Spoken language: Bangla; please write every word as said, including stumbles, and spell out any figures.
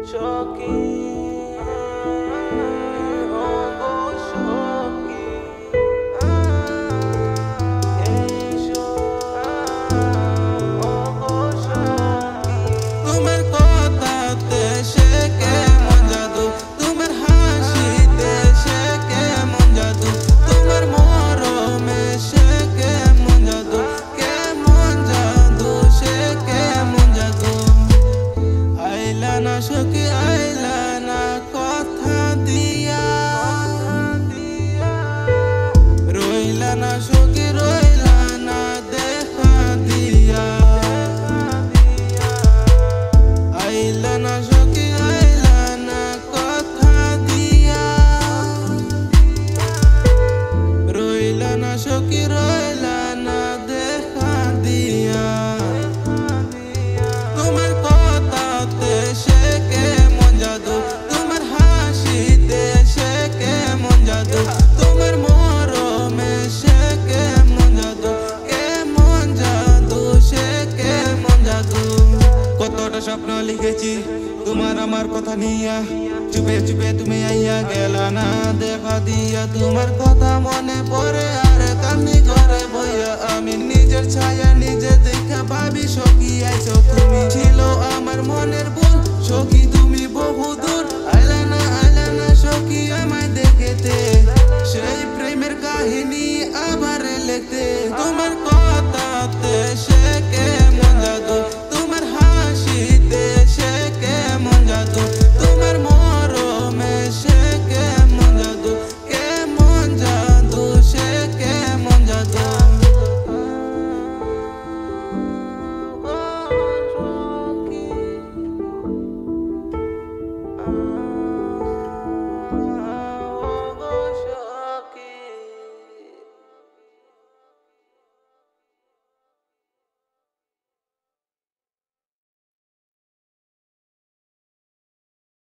Shoki. Shoki aila na kotha diya roila na shoki roila na dekha diya aila na shoki aila na kotha diya roila na shoki roila na dekha diya tumar kotate স্বপ্ন লিখেছি তোমার আমার কথা নিয়া চুপে চুপে তুমি আইয়া গেলা না দেখা দিয়া তোমার কথা মনে পড়ে আর কান্নি করে বইয়া আমি নিজের ছায়া নিজে দেখা ভাবি সখী আইছো তুমি ছিল আমার মনের ভুল সখী তুমি